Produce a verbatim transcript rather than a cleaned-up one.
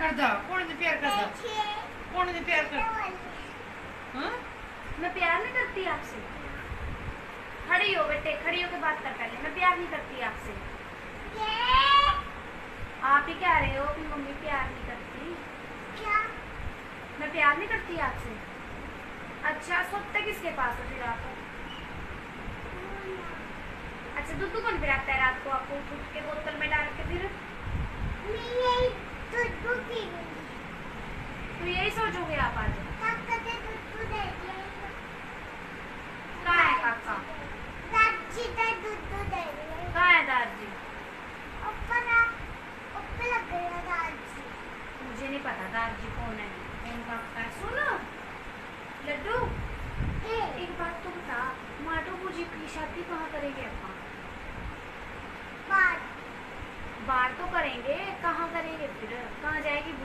करदा कौन ने प्यार करदा कौन ने प्यार करदा हां मैं प्यार नहीं करती आपसे। खड़ी हो बेटे, खड़ी होकर बात कर पहले। मैं प्यार नहीं करती आपसे। आप ही कह रहे हो कि मम्मी प्यार नहीं करती। क्या? मैं प्यार नहीं करती आपसे। अच्छा सोते किसके पास हो फिर आप? अच्छा दूध कौन पिलाता है रात को आपको? दूध के बोतल में डाल के फिर तो यही सोचोगे आप आज? कहाँ है काका? कहाँ है दादी? मुझे नहीं पता दादी कौन है कौन काका है। सुनो लड्डू, एक बात तो बता, माटू पूजी की शादी कहाँ करेंगे अपन? बाहर तो करेंगे, कहाँ करेंगे फिर? कहाँ जाएगी